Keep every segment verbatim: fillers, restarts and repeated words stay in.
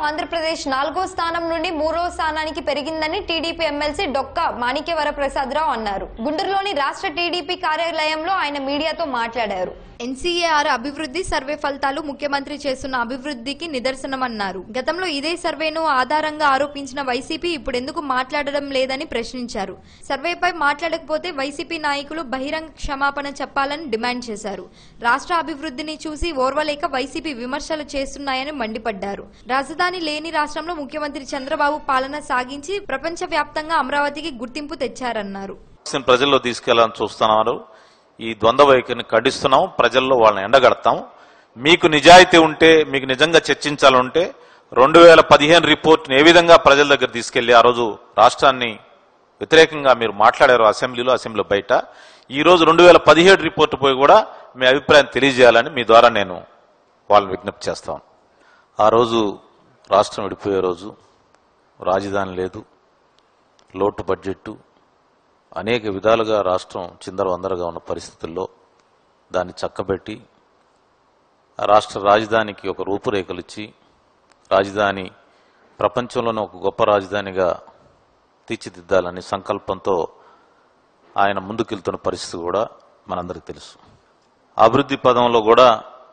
ఆంధ్రప్రదేశ్ నాలుగో స్థానం నుండి మూడో స్థానానికి పెరిగిందని టీడీపీ ఎమ్మెల్సీ డొక్క మాణిక్య వర ప్రసాద్ అన్నారు. గుంటూరులోని రాష్ట్ర టీడీపీ కార్యాలయంలో ఆయన మీడియాతో మాట్లాడారు. ఎన్సీఏఆర్ అభివృద్ధి సర్వే ఫలితాలు ముఖ్యమంత్రి చేస్తున్న అభివృద్ధికి నిదర్శనమన్నారు. గతంలో ఇదే సర్వేను ఆధారంగా ఆరోపించిన వైసీపీ ఇప్పుడు ఎందుకు మాట్లాడడం లేదని ప్రశ్నించారు. సర్వేపై మాట్లాడకపోతే వైసీపీ నాయకులు బహిరంగ క్షమాపణ చెప్పాలని డిమాండ్ చేశారు. రాష్ట్ర అభివృద్ధిని చూసి ఓర్వలేక వైసీపీ విమర్శలు చేస్తున్నాయని మండిపడ్డారు. రాజధాని లేని రాష్ట్రంలో ముఖ్యమంత్రి చంద్రబాబు పాలన సాగించి ప్రపంచ వ్యాప్తంగా అమరావతికి గుర్తింపు తెచ్చారన్నారు. ప్రజల్లో తీసుకెళ్లాలని చూస్తున్నారు. ఈ ద్వంద్వ వైఖరిని ఖండిస్తున్నాం. ప్రజల్లో వాళ్ళని ఎండగడతాం. మీకు నిజాయితీ ఉంటే, మీకు నిజంగా చర్చించాలంటే రెండు వేల పదిహేను రిపోర్ట్ని ఏ విధంగా ప్రజల దగ్గర తీసుకెళ్లి ఆ రోజు రాష్ట్రాన్ని వ్యతిరేకంగా మీరు మాట్లాడారు అసెంబ్లీలో, అసెంబ్లీ బయట. ఈ రోజు రెండు వేల పదిహేడు రిపోర్టు పోయి కూడా మీ అభిప్రాయం తెలియజేయాలని మీ ద్వారా నేను వాళ్ళని విజ్ఞప్తి చేస్తాను. ఆ రోజు రాష్ట్రం విడిపోయే రోజు, రాజధాని లేదు, లోటు బడ్జెట్టు, అనేక విధాలుగా రాష్ట్రం చిందరవందరగా ఉన్న పరిస్థితుల్లో దాన్ని చక్కబెట్టి రాష్ట్ర రాజధానికి ఒక రూపురేఖలు ఇచ్చి రాజధాని ప్రపంచంలోనే ఒక గొప్ప రాజధానిగా తీర్చిదిద్దాలని సంకల్పంతో ఆయన ముందుకెళ్తున్న పరిస్థితి కూడా మనందరికీ తెలుసు. అభివృద్ధి పదంలో కూడా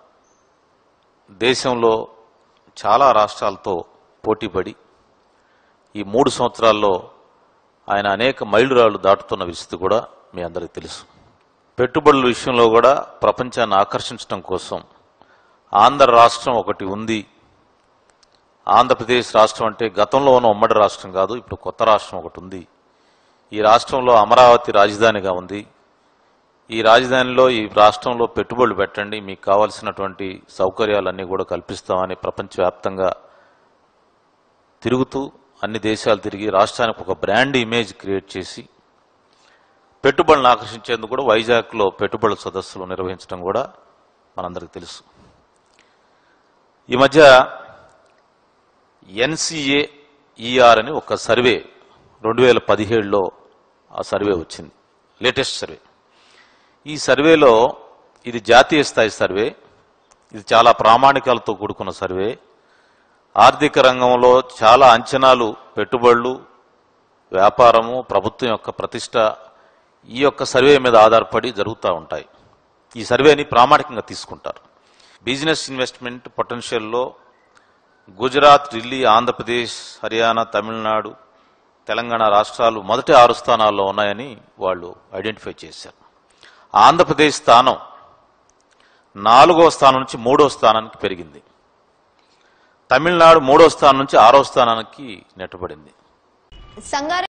దేశంలో చాలా రాష్ట్రాలతో పోటీపడి ఈ మూడు సంవత్సరాల్లో ఆయన అనేక మైలురాళ్లు దాటుతున్న విషయం కూడా మీ అందరికీ తెలుసు. పెట్టుబడుల విషయంలో కూడా ప్రపంచాన్ని ఆకర్షించడం కోసం ఆంధ్ర రాష్ట్రం ఒకటి ఉంది. ఆంధ్రప్రదేశ్ రాష్ట్రం అంటే గతంలో ఉన్న ఉమ్మడి రాష్ట్రం కాదు, ఇప్పుడు కొత్త రాష్ట్రం ఒకటి ఉంది. ఈ రాష్ట్రంలో అమరావతి రాజధానిగా ఉంది. ఈ రాజధానిలో ఈ రాష్ట్రంలో పెట్టుబడులు పెట్టండి, మీకు కావాల్సినటువంటి సౌకర్యాలన్నీ కూడా కల్పిస్తామని ప్రపంచవ్యాప్తంగా తిరుగుతూ అన్ని దేశాలు తిరిగి రాష్ట్రానికి ఒక బ్రాండ్ ఇమేజ్ క్రియేట్ చేసి పెట్టుబడులను ఆకర్షించేందుకు కూడా వైజాగ్లో పెట్టుబడుల సదస్సులు నిర్వహించడం కూడా మనందరికీ తెలుసు. ఈ మధ్య ఎన్సీఏఈఆర్ అని ఒక సర్వే రెండు వేల పదిహేడులో ఆ సర్వే వచ్చింది, లేటెస్ట్ సర్వే. ఈ సర్వేలో ఇది జాతీయ స్థాయి సర్వే, ఇది చాలా ప్రామాణికాలతో కూడుకున్న సర్వే. ఆర్థిక రంగంలో చాలా అంచనాలు, పెట్టుబడులు, వ్యాపారము, ప్రభుత్వం యొక్క ప్రతిష్ట ఈ యొక్క సర్వే మీద ఆధారపడి జరుగుతూ ఉంటాయి. ఈ సర్వేని ప్రామాణికంగా తీసుకుంటారు. బిజినెస్ ఇన్వెస్ట్మెంట్ పొటెన్షియల్లో గుజరాత్, ఢిల్లీ, ఆంధ్రప్రదేశ్, హర్యానా, తమిళనాడు, తెలంగాణ రాష్ట్రాలు మొదటి ఆరు స్థానాల్లో ఉన్నాయని వాళ్ళు ఐడెంటిఫై చేశారు. ఆంధ్రప్రదేశ్ స్థానం నాలుగో స్థానం నుంచి మూడో స్థానానికి పెరిగింది. తమిళనాడు మూడో స్థానం నుంచి ఆరో స్థానానికి నెట్టబడింది.